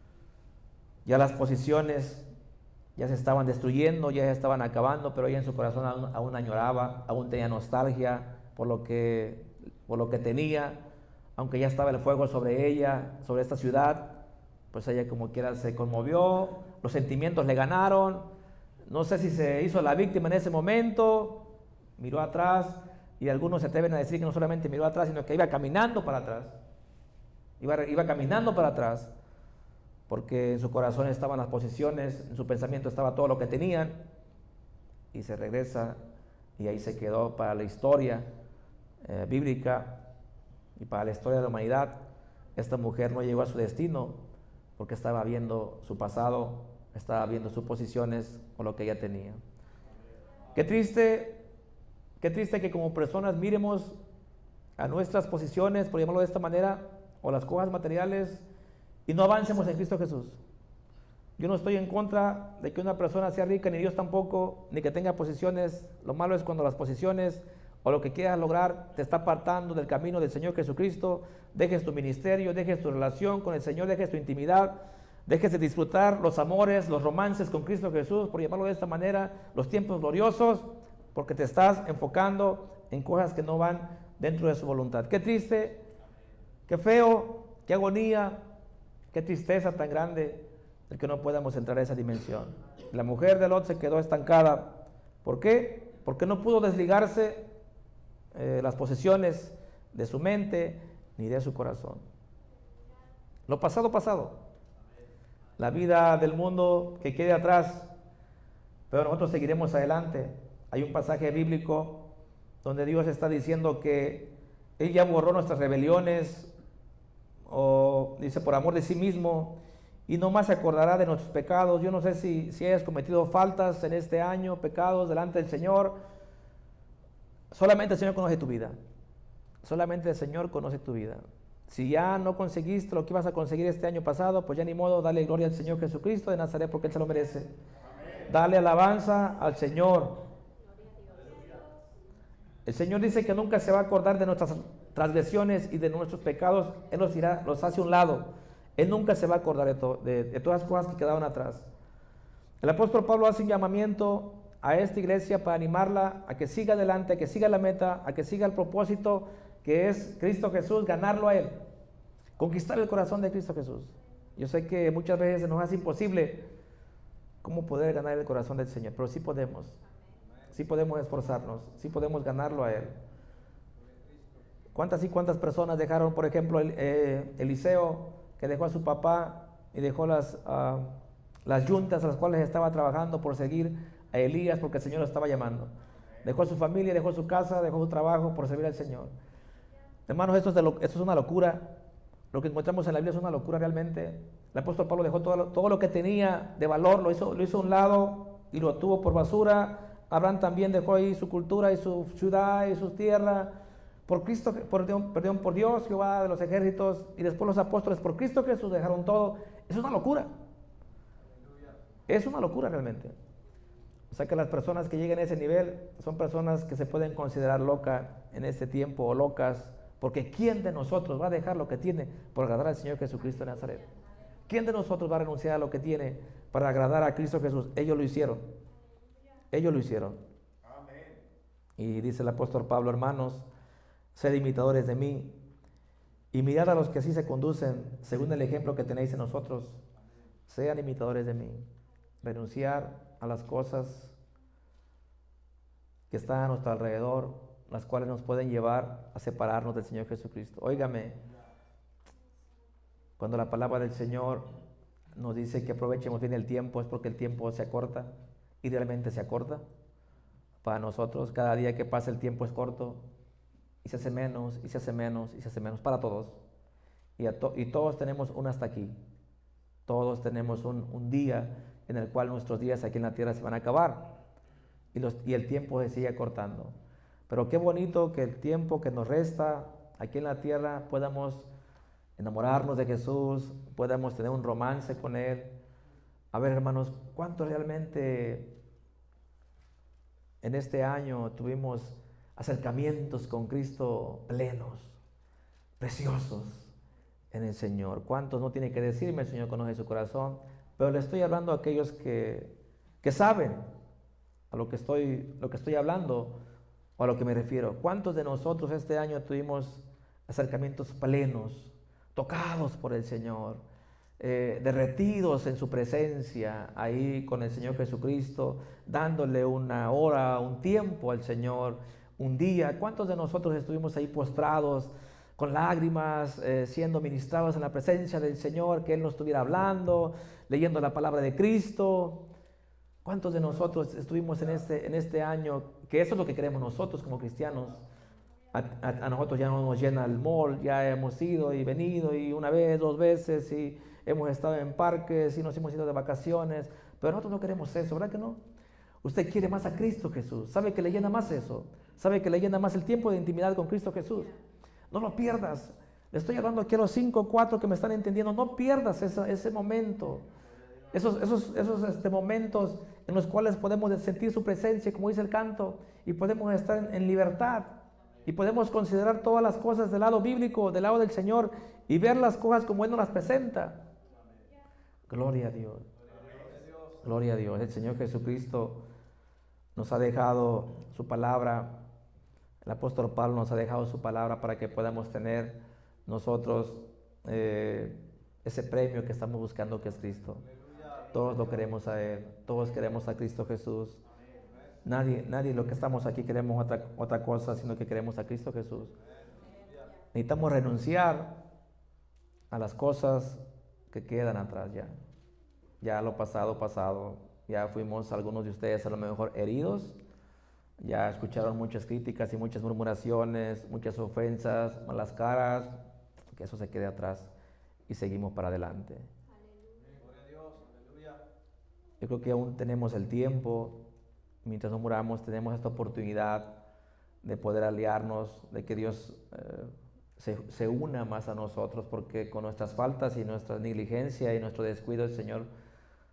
Ya las posiciones ya se estaban destruyendo, ya se estaban acabando, pero ella en su corazón aún, aún añoraba, aún tenía nostalgia por lo que, por lo que tenía. Aunque ya estaba el fuego sobre ella, sobre esta ciudad, pues ella como quiera se conmovió, los sentimientos le ganaron. No sé si se hizo la víctima en ese momento, miró atrás, y algunos se atreven a decir que no solamente miró atrás, sino que iba caminando para atrás. Iba, iba caminando para atrás, porque en su corazón estaban las posesiones, en su pensamiento estaba todo lo que tenían, y se regresa, y ahí se quedó para la historia eh, bíblica. Y para la historia de la humanidad, esta mujer no llegó a su destino porque estaba viendo su pasado, estaba viendo sus posiciones o lo que ella tenía. Qué triste, qué triste que como personas miremos a nuestras posiciones, por llamarlo de esta manera, o las cosas materiales, y no avancemos en Cristo Jesús. Yo no estoy en contra de que una persona sea rica, ni Dios tampoco, ni que tenga posiciones. Lo malo es cuando las posiciones o lo que quieras lograr te está apartando del camino del Señor Jesucristo. Dejes tu ministerio, dejes tu relación con el Señor, dejes tu intimidad, dejes de disfrutar los amores, los romances con Cristo Jesús, por llamarlo de esta manera, los tiempos gloriosos, porque te estás enfocando en cosas que no van dentro de su voluntad. Qué triste, qué feo, qué agonía, qué tristeza tan grande el que no podamos entrar a esa dimensión. La mujer de Lot se quedó estancada. ¿Por qué? Porque no pudo desligarse Eh, las posesiones de su mente ni de su corazón. Lo pasado, pasado. La vida del mundo que quede atrás, pero nosotros seguiremos adelante. Hay un pasaje bíblico donde Dios está diciendo que Él ya borró nuestras rebeliones, o dice, por amor de sí mismo, y no más se acordará de nuestros pecados. Yo no sé si, si hayas cometido faltas en este año, pecados delante del Señor. Solamente el Señor conoce tu vida. Solamente el Señor conoce tu vida. Si ya no conseguiste lo que ibas a conseguir este año pasado, pues ya ni modo, dale gloria al Señor Jesucristo de Nazaret, porque Él se lo merece. Dale alabanza al Señor. El Señor dice que nunca se va a acordar de nuestras transgresiones y de nuestros pecados. Él los, irá, los hace a un lado. Él nunca se va a acordar de, to, de, de todas las cosas que quedaron atrás. El apóstol Pablo hace un llamamiento a esta iglesia para animarla a que siga adelante, a que siga la meta, a que siga el propósito que es Cristo Jesús, ganarlo a Él, conquistar el corazón de Cristo Jesús. Yo sé que muchas veces nos hace imposible cómo poder ganar el corazón del Señor, pero sí podemos, sí podemos esforzarnos, sí podemos ganarlo a Él. ¿Cuántas y cuántas personas dejaron, por ejemplo, el, eh, Eliseo, que dejó a su papá y dejó las, uh, las yuntas a las cuales estaba trabajando por seguir a Elías, porque el Señor lo estaba llamando? Dejó a su familia, dejó su casa, dejó su trabajo por servir al Señor. Hermanos, esto es, de lo, esto es una locura. Lo que encontramos en la Biblia es una locura realmente. El apóstol Pablo dejó todo lo, todo lo que tenía de valor, lo hizo, lo hizo a un lado y lo tuvo por basura. Abraham también dejó ahí su cultura y su ciudad y su tierra por Cristo, por, perdón, por Dios, Jehová de los ejércitos, y después los apóstoles por Cristo Jesús dejaron todo. Es una locura. Es una locura realmente. O sea que las personas que lleguen a ese nivel son personas que se pueden considerar locas en este tiempo o locas, porque ¿quién de nosotros va a dejar lo que tiene por agradar al Señor Jesucristo de Nazaret? ¿Quién de nosotros va a renunciar a lo que tiene para agradar a Cristo Jesús? Ellos lo hicieron. Ellos lo hicieron. Amén. Y dice el apóstol Pablo: hermanos, sed imitadores de mí y mirad a los que así se conducen según el ejemplo que tenéis en nosotros. Sean imitadores de mí. Renunciar a las cosas que están a nuestro alrededor, las cuales nos pueden llevar a separarnos del Señor Jesucristo. Óigame, cuando la palabra del Señor nos dice que aprovechemos bien el tiempo, es porque el tiempo se acorta, y realmente se acorta. Para nosotros, cada día que pasa el tiempo es corto, y se hace menos, y se hace menos, y se hace menos, para todos. Y, a to y todos tenemos un hasta aquí. Todos tenemos un, un día en el cual nuestros días aquí en la tierra se van a acabar, y, los, y el tiempo se sigue acortando. Pero qué bonito que el tiempo que nos resta aquí en la tierra podamos enamorarnos de Jesús, podamos tener un romance con Él. A ver, hermanos, ¿cuánto realmente en este año tuvimos acercamientos con Cristo plenos, preciosos en el Señor? ¿Cuántos no tiene que decirme? El Señor conoce su corazón, pero le estoy hablando a aquellos que, que saben a lo que estoy, lo que estoy hablando, o a lo que me refiero. ¿Cuántos de nosotros este año tuvimos acercamientos plenos, tocados por el Señor, eh, derretidos en su presencia, ahí con el Señor Jesucristo, dándole una hora, un tiempo al Señor, un día? ¿Cuántos de nosotros estuvimos ahí postrados, con lágrimas, eh, siendo ministrados en la presencia del Señor, que Él nos estuviera hablando, leyendo la palabra de Cristo? ¿Cuántos de nosotros estuvimos en este, en este año, que eso es lo que queremos nosotros como cristianos? A, a, a nosotros ya no nos llena el mall, ya hemos ido y venido, y una vez, dos veces, y hemos estado en parques, y nos hemos ido de vacaciones, pero nosotros no queremos eso, ¿verdad que no? Usted quiere más a Cristo Jesús, sabe que le llena más eso, sabe que le llena más el tiempo de intimidad con Cristo Jesús. No lo pierdas. Le estoy hablando aquí a los cinco, cuatro que me están entendiendo. No pierdas ese, ese momento. Esos, esos, esos este, momentos en los cuales podemos sentir su presencia, como dice el canto, y podemos estar en, en libertad, y podemos considerar todas las cosas del lado bíblico, del lado del Señor, y ver las cosas como Él nos las presenta. Gloria a Dios. Gloria a Dios. El Señor Jesucristo nos ha dejado su palabra. El apóstol Pablo nos ha dejado su palabra para que podamos tener nosotros eh, ese premio que estamos buscando, que es Cristo. Todos lo queremos a Él, todos queremos a Cristo Jesús. Nadie, nadie lo que estamos aquí queremos otra, otra cosa, sino que queremos a Cristo Jesús. Necesitamos renunciar a las cosas que quedan atrás ya. Ya lo pasado, pasado. Ya fuimos algunos de ustedes a lo mejor heridos. Ya escucharon muchas críticas y muchas murmuraciones, muchas ofensas, malas caras. Que eso se quede atrás y seguimos para adelante. Yo creo que aún tenemos el tiempo, mientras no muramos, tenemos esta oportunidad de poder aliarnos, de que Dios eh, se, se una más a nosotros, porque con nuestras faltas y nuestra negligencia y nuestro descuido, el Señor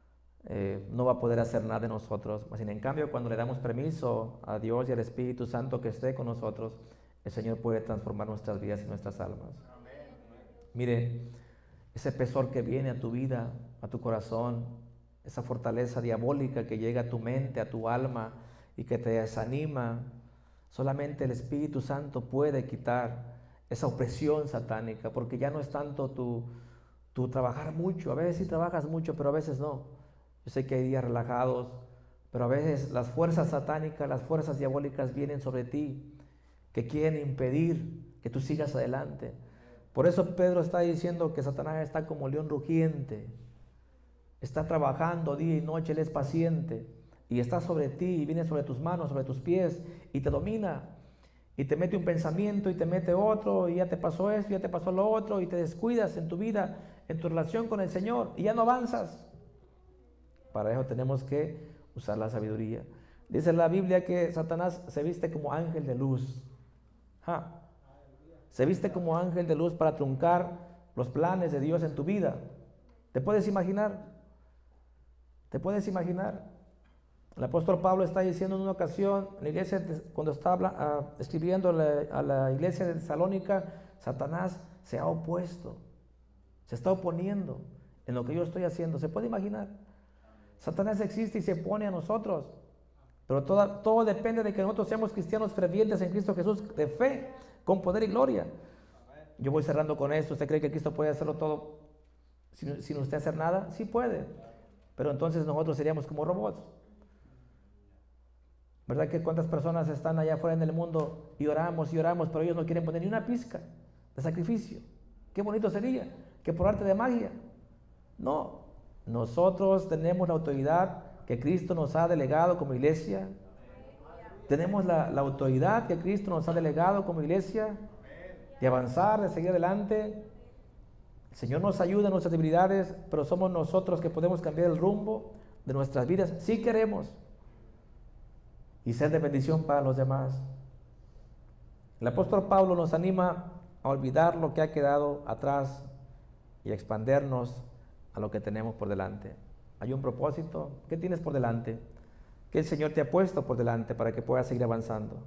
eh, no va a poder hacer nada de nosotros. Sin en cambio, cuando le damos permiso a Dios y al Espíritu Santo que esté con nosotros, el Señor puede transformar nuestras vidas y nuestras almas. Mire, ese pesor que viene a tu vida, a tu corazón, esa fortaleza diabólica que llega a tu mente, a tu alma y que te desanima, solamente el Espíritu Santo puede quitar esa opresión satánica, porque ya no es tanto tu, tu trabajar mucho. A veces sí trabajas mucho, pero a veces no. Yo sé que hay días relajados, pero a veces las fuerzas satánicas, las fuerzas diabólicas vienen sobre ti, que quieren impedir que tú sigas adelante. Por eso Pedro está diciendo que Satanás está como león rugiente, está trabajando día y noche, él es paciente, y está sobre ti, y viene sobre tus manos, sobre tus pies, y te domina, y te mete un pensamiento, y te mete otro, y ya te pasó esto, ya te pasó lo otro, y te descuidas en tu vida, en tu relación con el Señor, y ya no avanzas. Para eso tenemos que usar la sabiduría. Dice la Biblia que Satanás se viste como ángel de luz. ¿Ja? Se viste como ángel de luz para truncar los planes de Dios en tu vida. ¿Te puedes imaginar? ¿Te puedes imaginar? El apóstol Pablo está diciendo en una ocasión, en la iglesia, cuando está uh, escribiendo la, a la iglesia de Tesalónica, Satanás se ha opuesto, se está oponiendo en lo que yo estoy haciendo. ¿Se puede imaginar? Satanás existe y se opone a nosotros, pero todo, todo depende de que nosotros seamos cristianos fervientes en Cristo Jesús, de fe, con poder y gloria. Yo voy cerrando con esto. ¿Usted cree que Cristo puede hacerlo todo sin, sin usted hacer nada? Sí puede, pero entonces nosotros seríamos como robots. ¿Verdad que cuántas personas están allá afuera en el mundo y oramos y oramos, pero ellos no quieren poner ni una pizca de sacrificio? Qué bonito sería que por arte de magia. No, nosotros tenemos la autoridad que Cristo nos ha delegado como iglesia. Tenemos la, la autoridad que Cristo nos ha delegado como iglesia de avanzar, de seguir adelante. El Señor nos ayuda en nuestras debilidades, pero somos nosotros que podemos cambiar el rumbo de nuestras vidas si queremos y ser de bendición para los demás. El apóstol Pablo nos anima a olvidar lo que ha quedado atrás y a expandernos a lo que tenemos por delante. Hay un propósito. ¿Qué tienes por delante? ¿Qué el Señor te ha puesto por delante para que puedas seguir avanzando?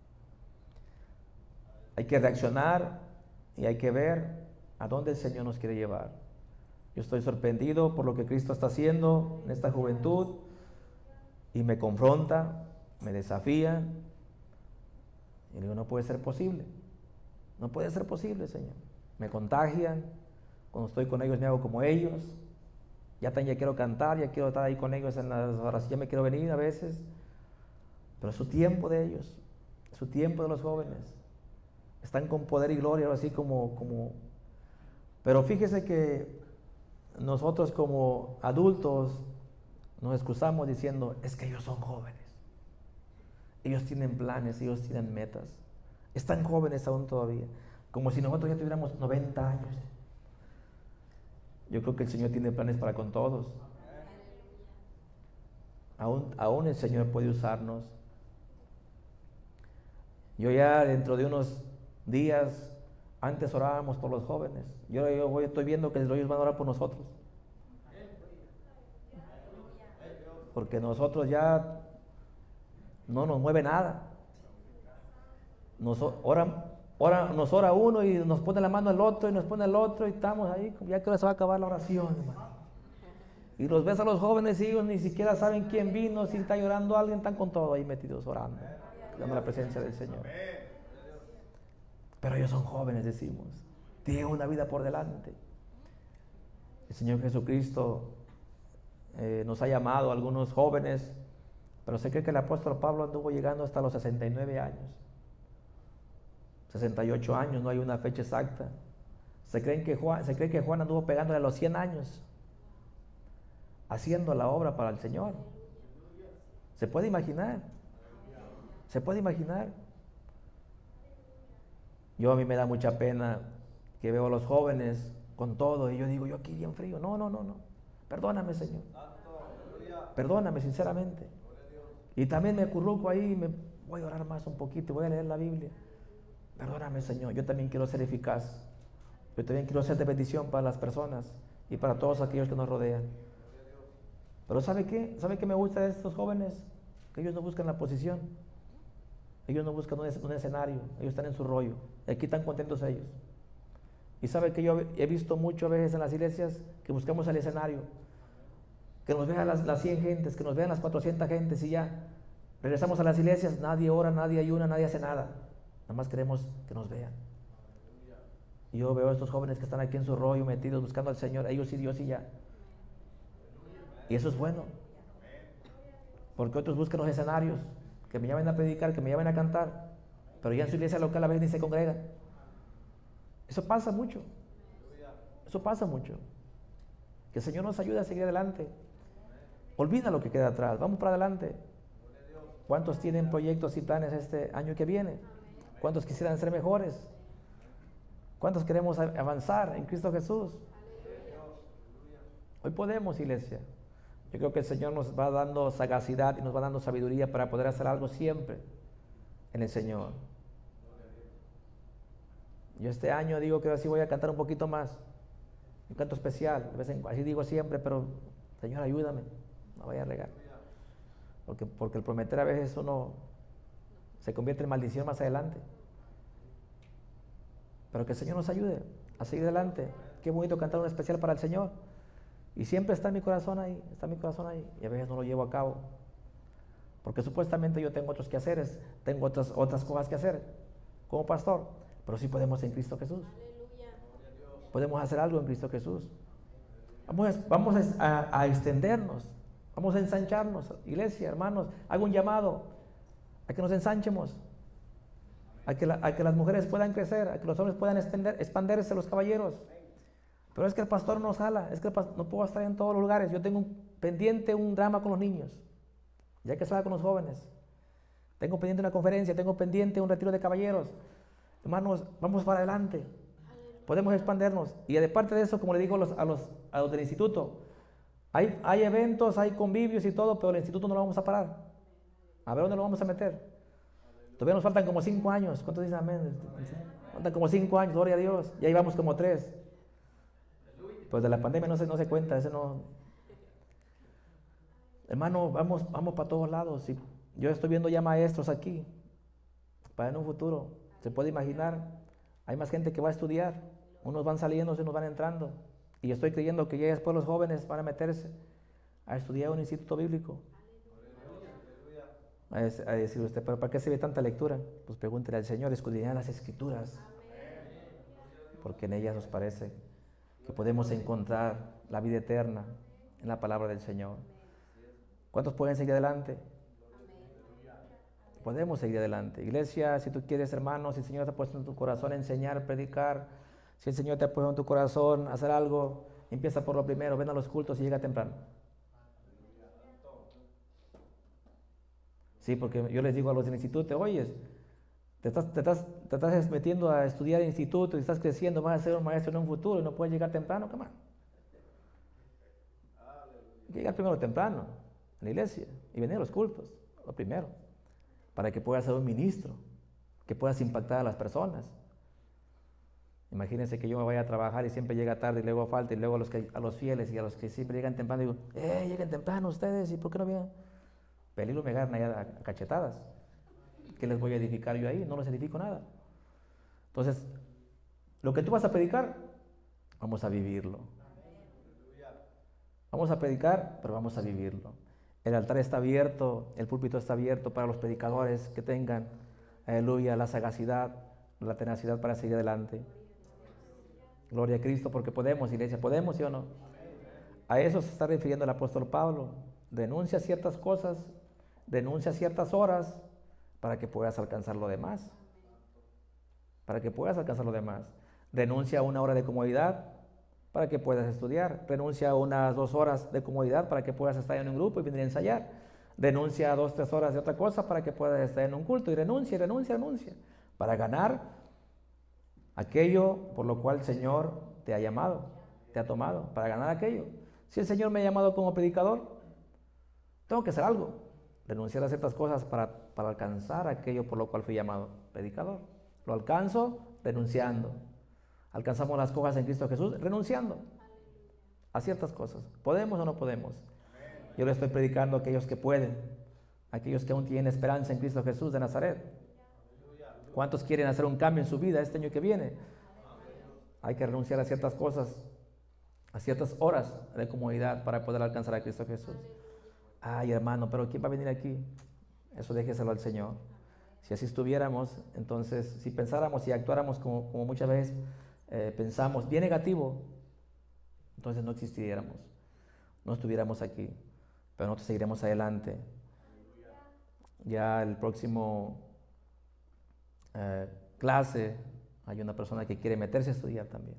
Hay que reaccionar y hay que ver a dónde el Señor nos quiere llevar. Yo estoy sorprendido por lo que Cristo está haciendo en esta juventud y me confronta, me desafía. Y le digo, no puede ser posible. No puede ser posible, Señor. Me contagian. Cuando estoy con ellos me hago como ellos. Ya, ya quiero cantar, ya quiero estar ahí con ellos en las horas, ya me quiero venir a veces. Pero es su tiempo de ellos, es su tiempo de los jóvenes. Están con poder y gloria, así como, como... Pero fíjese que nosotros como adultos nos excusamos diciendo, es que ellos son jóvenes. Ellos tienen planes, ellos tienen metas. Están jóvenes aún todavía. Como si nosotros ya tuviéramos noventa años. Yo creo que el Señor tiene planes para con todos. Aún, aún el Señor puede usarnos. Yo ya dentro de unos días, antes orábamos por los jóvenes. Yo, yo voy, estoy viendo que ellos van a orar por nosotros. Porque nosotros ya no nos mueve nada. Nos oran, ora, nos ora uno y nos pone la mano al otro y nos pone al otro y estamos ahí, ya que se va a acabar la oración, hermano. Y los ves a los jóvenes y ellos ni siquiera saben quién vino, si está llorando alguien, están con todo ahí metidos orando, dando la presencia del Señor. Pero ellos son jóvenes, decimos, tienen una vida por delante. El Señor Jesucristo eh, nos ha llamado a algunos jóvenes, pero se cree que el apóstol Pablo anduvo llegando hasta los sesenta y nueve años. sesenta y ocho años, no hay una fecha exacta. Se, creen que Juan, se cree que Juan anduvo pegándole a los cien años, haciendo la obra para el Señor. ¿Se puede imaginar? ¿Se puede imaginar? Yo a mí me da mucha pena que veo a los jóvenes con todo y yo digo, yo aquí bien frío. No, no, no, no. Perdóname, Señor. Perdóname sinceramente. Y también me acurruco ahí y me voy a orar más un poquito, voy a leer la Biblia. Perdóname, Señor, yo también quiero ser eficaz. Yo también quiero ser de bendición para las personas y para todos aquellos que nos rodean. Pero ¿sabe qué? ¿Sabe qué me gusta de estos jóvenes? Que ellos no buscan la posición. Ellos no buscan un, un escenario. Ellos están en su rollo. Y aquí están contentos ellos. Y sabe que yo he visto mucho a veces en las iglesias que buscamos el escenario. Que nos vean las, las cien gentes, que nos vean las cuatrocientas gentes y ya. Regresamos a las iglesias, nadie ora, nadie ayuna, nadie hace nada. Nada más queremos que nos vean. Y yo veo a estos jóvenes que están aquí en su rollo, metidos, buscando al Señor. Ellos y Dios y ya. Y eso es bueno. Porque otros buscan los escenarios, que me llamen a predicar, que me llamen a cantar, pero ya en su iglesia local a veces ni se congregan. Eso pasa mucho. Eso pasa mucho. Que el Señor nos ayude a seguir adelante. Olvida lo que queda atrás, vamos para adelante. ¿Cuántos tienen proyectos y planes este año que viene? ¿Cuántos quisieran ser mejores? ¿Cuántos queremos avanzar en Cristo Jesús? Hoy podemos, iglesia. Yo creo que el Señor nos va dando sagacidad y nos va dando sabiduría para poder hacer algo siempre en el Señor. Yo este año digo que ahora sí voy a cantar un poquito más. Un canto especial, así digo siempre, pero Señor, ayúdame, no vaya a regar. Porque, porque el prometer a veces uno se convierte en maldición más adelante. Pero que el Señor nos ayude a seguir adelante. Qué bonito cantar un especial para el Señor. Y siempre está mi corazón ahí, está mi corazón ahí. Y a veces no lo llevo a cabo. Porque supuestamente yo tengo otros quehaceres, tengo otras, otras cosas que hacer como pastor. Pero sí podemos en Cristo Jesús. Podemos hacer algo en Cristo Jesús. Vamos, a, vamos a, a extendernos, vamos a ensancharnos. Iglesia, hermanos, hago un llamado a que nos ensanchemos, a que, la, a que las mujeres puedan crecer, a que los hombres puedan extender, expandirse, los caballeros. Pero es que el pastor nos jala, es que el pastor, no puedo estar en todos los lugares. Yo tengo un, pendiente un drama con los niños, ya que estaba con los jóvenes. Tengo pendiente una conferencia, tengo pendiente un retiro de caballeros. Hermanos, vamos para adelante. Podemos expandernos. Y de parte de eso, como le digo a los, a los, a los del instituto, hay, hay eventos, hay convivios y todo, pero el instituto no lo vamos a parar. A ver dónde lo vamos a meter. Todavía nos faltan como cinco años. ¿Cuántos dicen amén? Faltan como cinco años, gloria a Dios. Ya llevamos como tres. Pues de la pandemia no se, no se cuenta, ese no. Hermano, vamos, vamos para todos lados. Y yo estoy viendo ya maestros aquí, para en un futuro. Se puede imaginar, hay más gente que va a estudiar. Unos van saliendo, unos van entrando. Y estoy creyendo que ya después los jóvenes van a meterse a estudiar un instituto bíblico. A decir usted, ¿pero para qué se ve tanta lectura? Pues pregúntele al Señor, escudriñad las Escrituras, porque en ellas nos parece que podemos encontrar la vida eterna en la palabra del Señor. ¿Cuántos pueden seguir adelante? Podemos seguir adelante. Iglesia, si tú quieres, hermano, si el Señor te ha puesto en tu corazón enseñar, predicar, si el Señor te ha puesto en tu corazón hacer algo, empieza por lo primero, ven a los cultos y llega temprano. Sí, porque yo les digo a los del instituto, oye, te estás, te, estás, te estás metiendo a estudiar en instituto y estás creciendo, vas a ser un maestro en un futuro y no puedes llegar temprano, ¿qué más? Hay que llegar primero temprano en la iglesia y venir a los cultos, lo primero, para que puedas ser un ministro, que puedas impactar a las personas. Imagínense que yo me vaya a trabajar y siempre llega tarde y luego falta, y luego a los, que, a los fieles y a los que siempre llegan temprano digo, ¡eh, lleguen temprano ustedes! ¿Y por qué no vienen? Peligro me agarran allá a cachetadas. ¿Qué les voy a edificar yo ahí? No les edifico nada. Entonces, lo que tú vas a predicar, vamos a vivirlo. Vamos a predicar, pero vamos a vivirlo. El altar está abierto, el púlpito está abierto para los predicadores que tengan, aleluya, la sagacidad, la tenacidad para seguir adelante. Gloria a Cristo, porque podemos, iglesia, podemos, ¿sí o no? A eso se está refiriendo el apóstol Pablo. Renuncia a ciertas cosas, renuncia a ciertas horas para que puedas alcanzar lo demás. Para que puedas alcanzar lo demás. Renuncia a una hora de comodidad para que puedas estudiar. Renuncia a unas dos horas de comodidad para que puedas estar en un grupo y venir a ensayar. Renuncia a dos, tres horas de otra cosa para que puedas estar en un culto. Y renuncia, renuncia, renuncia. Para ganar aquello por lo cual el Señor te ha llamado, te ha tomado. Para ganar aquello. Si el Señor me ha llamado como predicador, tengo que hacer algo. Renunciar a ciertas cosas para, para alcanzar aquello por lo cual fui llamado predicador. Lo alcanzo renunciando. Alcanzamos las cosas en Cristo Jesús renunciando a ciertas cosas. ¿Podemos o no podemos? Yo le estoy predicando a aquellos que pueden, a aquellos que aún tienen esperanza en Cristo Jesús de Nazaret. ¿Cuántos quieren hacer un cambio en su vida este año que viene? Hay que renunciar a ciertas cosas, a ciertas horas de comodidad para poder alcanzar a Cristo Jesús. Ay, hermano, pero ¿quién va a venir aquí? Eso déjeselo al Señor. Si así estuviéramos, entonces, si pensáramos y actuáramos como, como muchas veces eh, pensamos, bien negativo, entonces no existiéramos, no estuviéramos aquí, pero nosotros seguiremos adelante. Ya el próximo eh, clase, hay una persona que quiere meterse a estudiar también.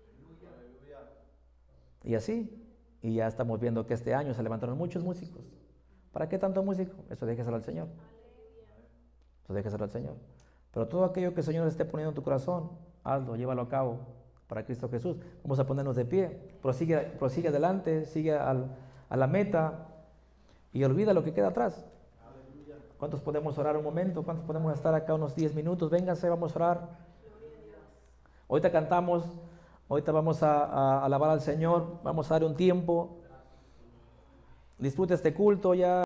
Y así, y ya estamos viendo que este año se levantaron muchos músicos. ¿Para qué tanto músico? Eso déjeselo al Señor. Eso déjeselo al Señor. Pero todo aquello que el Señor esté poniendo en tu corazón, hazlo, llévalo a cabo para Cristo Jesús. Vamos a ponernos de pie. Prosigue, prosigue adelante, sigue al, a la meta y olvida lo que queda atrás. ¿Cuántos podemos orar un momento? ¿Cuántos podemos estar acá unos diez minutos? Vénganse, vamos a orar. Ahorita cantamos, ahorita vamos a, a alabar al Señor, vamos a dar un tiempo. Disfruta este culto ya.